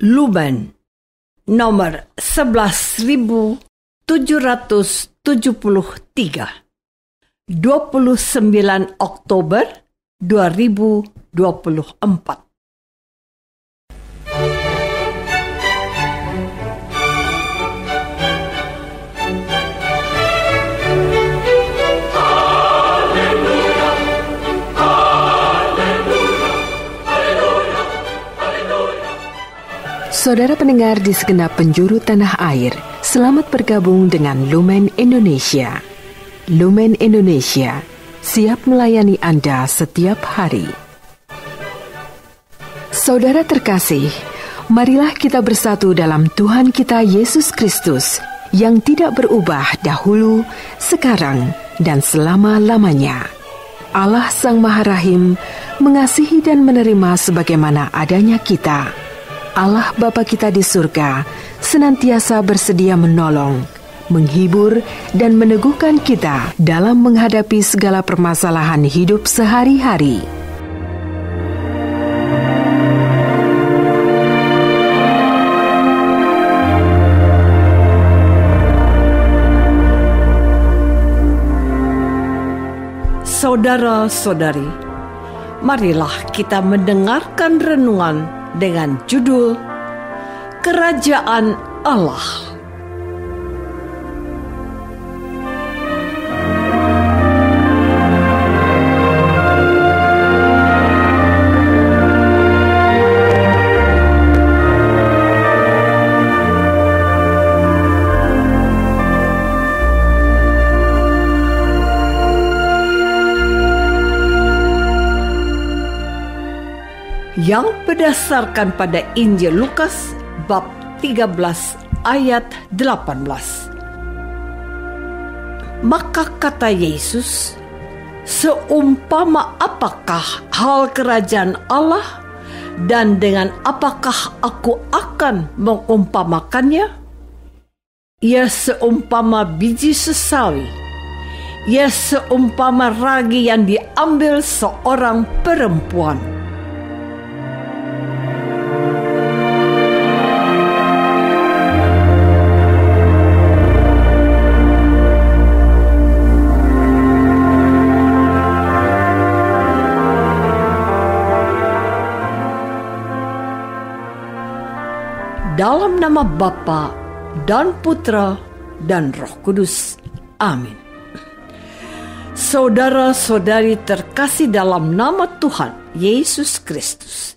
Lumen nomor 11.773, 29 Oktober 2024. Saudara pendengar di segenap penjuru tanah air, selamat bergabung dengan Lumen Indonesia. Lumen Indonesia, siap melayani Anda setiap hari. Saudara terkasih, marilah kita bersatu dalam Tuhan kita Yesus Kristus yang tidak berubah dahulu, sekarang, dan selama-lamanya. Allah Sang Maha Rahim mengasihi dan menerima sebagaimana adanya kita. Allah Bapa kita di surga senantiasa bersedia menolong, menghibur, dan meneguhkan kita dalam menghadapi segala permasalahan hidup sehari-hari. Saudara-saudari, marilah kita mendengarkan renungan dengan judul Kerajaan Allah. Yang berdasarkan pada Injil Lukas bab 13 ayat 18. Maka kata Yesus, seumpama apakah hal kerajaan Allah, dan dengan apakah aku akan mengumpamakannya? Ia seumpama biji sesawi, ia seumpama ragi yang diambil seorang perempuan. Dalam nama Bapa dan Putra dan Roh Kudus. Amin. Saudara-saudari terkasih dalam nama Tuhan Yesus Kristus.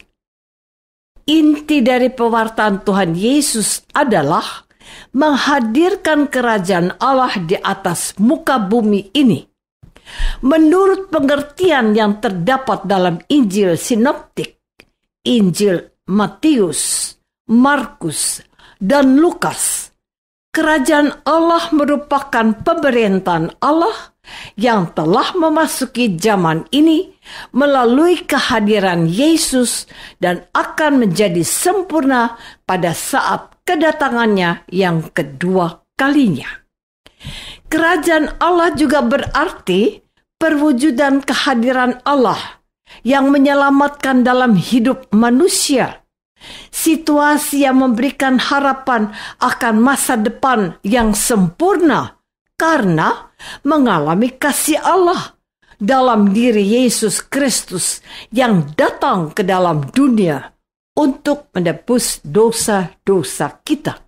Inti dari pewartaan Tuhan Yesus adalah menghadirkan kerajaan Allah di atas muka bumi ini. Menurut pengertian yang terdapat dalam Injil Sinoptik, Injil Matius, Markus, dan Lukas, kerajaan Allah merupakan pemerintahan Allah yang telah memasuki zaman ini melalui kehadiran Yesus dan akan menjadi sempurna pada saat kedatangannya yang kedua kalinya. Kerajaan Allah juga berarti perwujudan kehadiran Allah yang menyelamatkan dalam hidup manusia. Situasi yang memberikan harapan akan masa depan yang sempurna karena mengalami kasih Allah dalam diri Yesus Kristus yang datang ke dalam dunia untuk menebus dosa-dosa kita.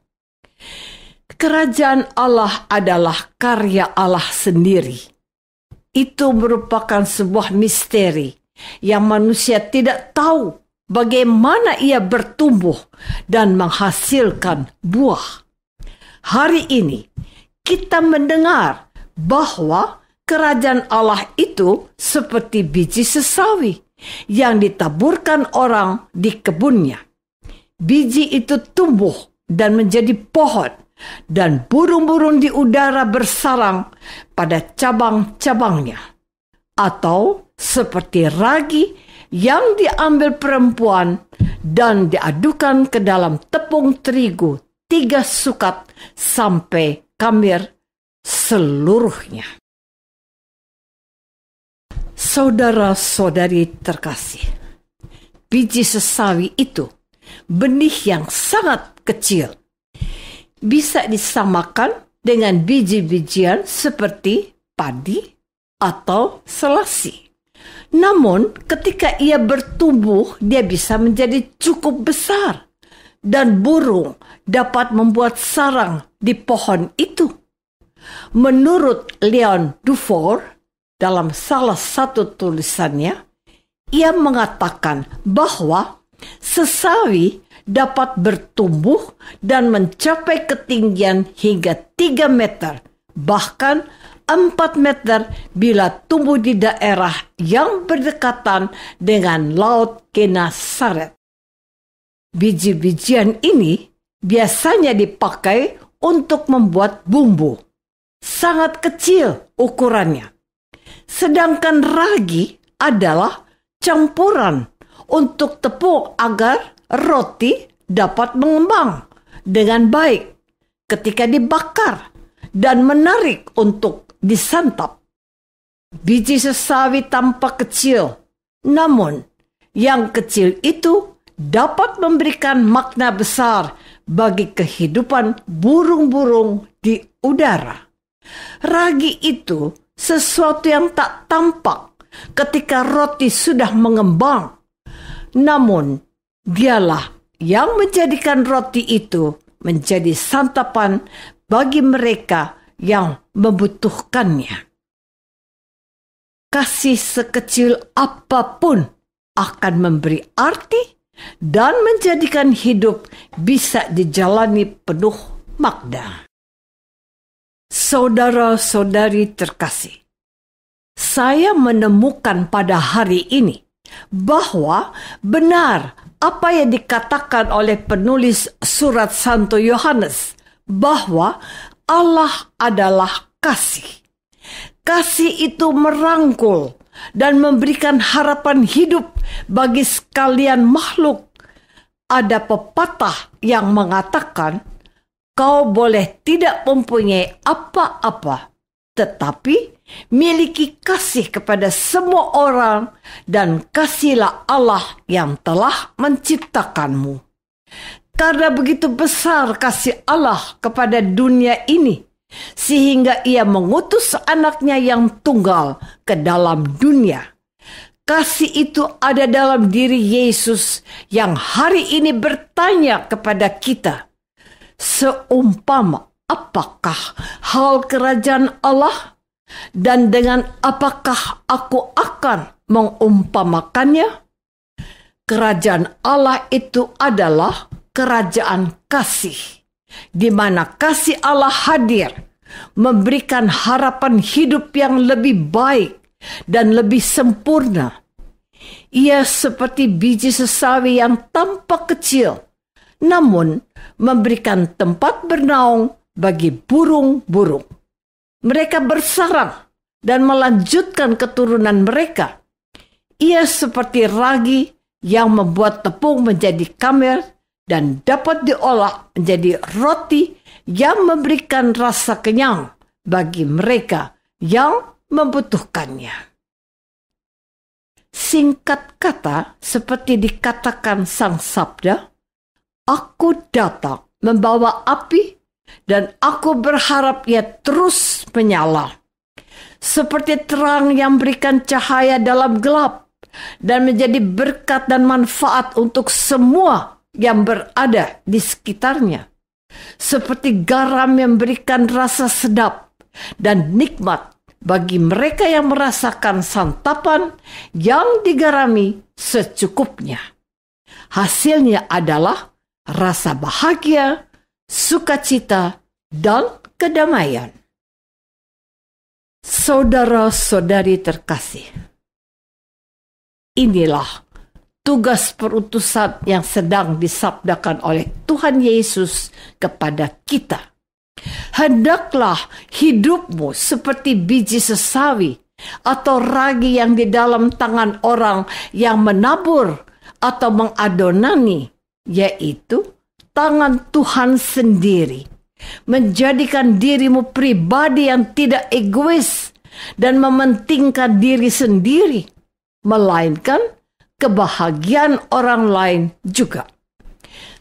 Kerajaan Allah adalah karya Allah sendiri. Itu merupakan sebuah misteri yang manusia tidak tahu bagaimana ia bertumbuh dan menghasilkan buah. Hari ini kita mendengar bahwa kerajaan Allah itu seperti biji sesawi yang ditaburkan orang di kebunnya. Biji itu tumbuh dan menjadi pohon, dan burung-burung di udara bersarang pada cabang-cabangnya. Atau seperti ragi yang diambil perempuan dan diadukan ke dalam tepung terigu 3 sukat sampai kamir seluruhnya. Saudara-saudari terkasih, biji sesawi itu benih yang sangat kecil. Bisa disamakan dengan biji-bijian seperti padi atau selasi. Namun, ketika ia bertumbuh, dia bisa menjadi cukup besar, dan burung dapat membuat sarang di pohon itu. Menurut Leon Dufour, dalam salah satu tulisannya, ia mengatakan bahwa sesawi dapat bertumbuh dan mencapai ketinggian hingga 3 meter, bahkan 4 meter bila tumbuh di daerah yang berdekatan dengan Laut Genesaret. Biji-bijian ini biasanya dipakai untuk membuat bumbu. Sangat kecil ukurannya. Sedangkan ragi adalah campuran untuk tepung agar roti dapat mengembang dengan baik ketika dibakar dan menarik untuk disantap. Biji sesawi tampak kecil, namun yang kecil itu dapat memberikan makna besar bagi kehidupan burung-burung di udara. Ragi itu sesuatu yang tak tampak ketika roti sudah mengembang. Namun, dialah yang menjadikan roti itu menjadi santapan bagi mereka yang membutuhkannya. Kasih sekecil apapun akan memberi arti dan menjadikan hidup bisa dijalani penuh makna. Saudara-saudari terkasih, saya menemukan pada hari ini bahwa benar apa yang dikatakan oleh penulis surat Santo Yohanes, bahwa Allah adalah kasih. Kasih itu merangkul dan memberikan harapan hidup bagi sekalian makhluk. Ada pepatah yang mengatakan, kau boleh tidak mempunyai apa-apa, tetapi miliki kasih kepada semua orang, dan kasihlah Allah yang telah menciptakanmu. Karena begitu besar kasih Allah kepada dunia ini, sehingga ia mengutus anaknya yang tunggal ke dalam dunia. Kasih itu ada dalam diri Yesus yang hari ini bertanya kepada kita, seumpama apakah hal kerajaan Allah, dan dengan apakah aku akan mengumpamakannya? Kerajaan Allah itu adalah kerajaan kasih, di mana kasih Allah hadir, memberikan harapan hidup yang lebih baik dan lebih sempurna. Ia seperti biji sesawi yang tampak kecil, namun memberikan tempat bernaung bagi burung-burung. Mereka bersarang dan melanjutkan keturunan mereka. Ia seperti ragi yang membuat tepung menjadi kamer dan dapat diolah menjadi roti yang memberikan rasa kenyang bagi mereka yang membutuhkannya. Singkat kata, seperti dikatakan Sang Sabda, aku datang membawa api dan aku berharap ia terus menyala. Seperti terang yang berikan cahaya dalam gelap dan menjadi berkat dan manfaat untuk semua yang berada di sekitarnya. Seperti garam yang memberikan rasa sedap dan nikmat bagi mereka yang merasakan santapan yang digarami secukupnya. Hasilnya adalah rasa bahagia, sukacita, dan kedamaian. Saudara-saudari terkasih, inilah tugas perutusan yang sedang disabdakan oleh Tuhan Yesus kepada kita. Hendaklah hidupmu seperti biji sesawi atau ragi yang di dalam tangan orang yang menabur atau mengadonani, yaitu tangan Tuhan sendiri. Menjadikan dirimu pribadi yang tidak egois dan mementingkan diri sendiri, melainkan kebahagiaan orang lain juga.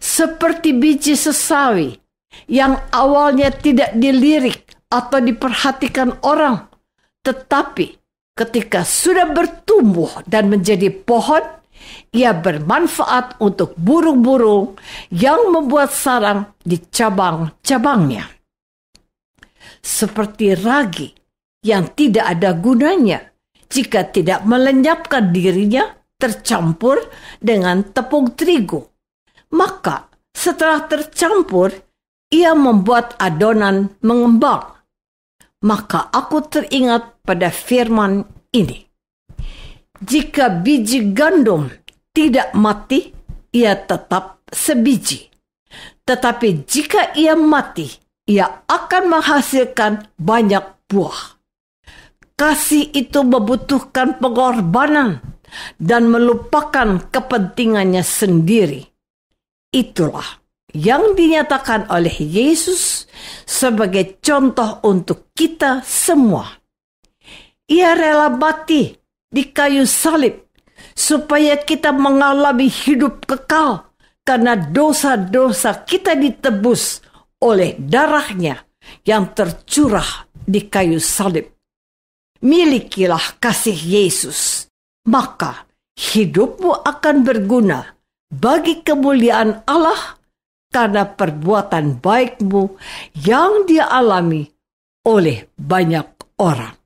seperti biji sesawi yang awalnya tidak dilirik atau diperhatikan orang, tetapi ketika sudah bertumbuh dan menjadi pohon, ia bermanfaat untuk burung-burung yang membuat sarang di cabang-cabangnya. Seperti ragi yang tidak ada gunanya jika tidak melenyapkan dirinya tercampur dengan tepung terigu. Maka setelah tercampur, ia membuat adonan mengembang. Maka aku teringat pada firman ini. Jika biji gandum tidak mati, ia tetap sebiji. Tetapi jika ia mati, ia akan menghasilkan banyak buah. Kasih itu membutuhkan pengorbanan dan melupakan kepentingannya sendiri. Itulah yang dinyatakan oleh Yesus sebagai contoh untuk kita semua. Ia rela mati di kayu salib supaya kita mengalami hidup kekal karena dosa-dosa kita ditebus oleh darahnya yang tercurah di kayu salib. Milikilah kasih Yesus, maka hidupmu akan berguna bagi kemuliaan Allah karena perbuatan baikmu yang dia alami oleh banyak orang.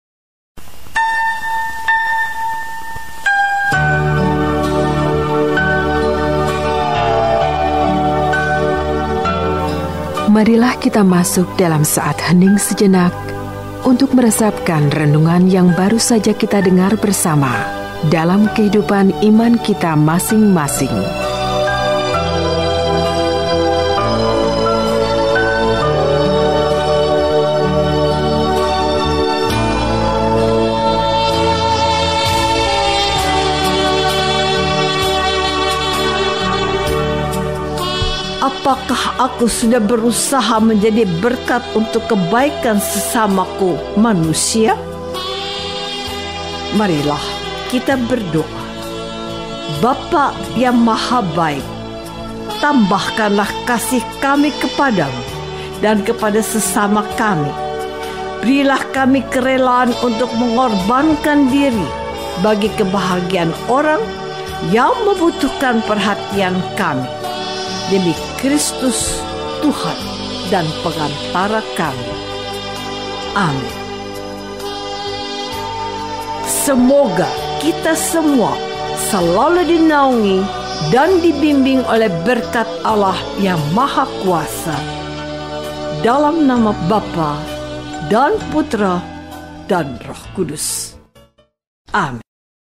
Marilah kita masuk dalam saat hening sejenak untuk meresapkan renungan yang baru saja kita dengar bersama dalam kehidupan iman kita masing-masing. Apakah aku sudah berusaha menjadi berkat untuk kebaikan sesamaku manusia? Marilah kita berdoa. Bapa yang maha baik, tambahkanlah kasih kami kepadamu dan kepada sesama kami. Berilah kami kerelaan untuk mengorbankan diri bagi kebahagiaan orang yang membutuhkan perhatian kami. Demi Kristus Tuhan dan pengantara kami. Amin. Semoga kita semua selalu dinaungi dan dibimbing oleh berkat Allah yang Maha Kuasa. Dalam nama Bapa dan Putra dan Roh Kudus. Amin.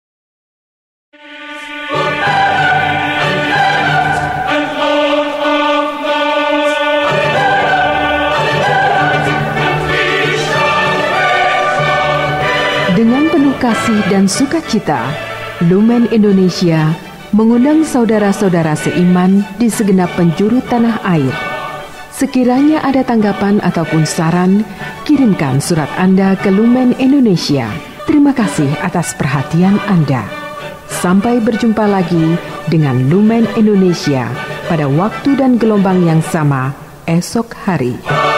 Dengan penuh kasih dan sukacita, Lumen Indonesia mengundang saudara-saudara seiman di segenap penjuru tanah air. Sekiranya ada tanggapan ataupun saran, kirimkan surat Anda ke Lumen Indonesia. Terima kasih atas perhatian Anda. Sampai berjumpa lagi dengan Lumen Indonesia pada waktu dan gelombang yang sama esok hari.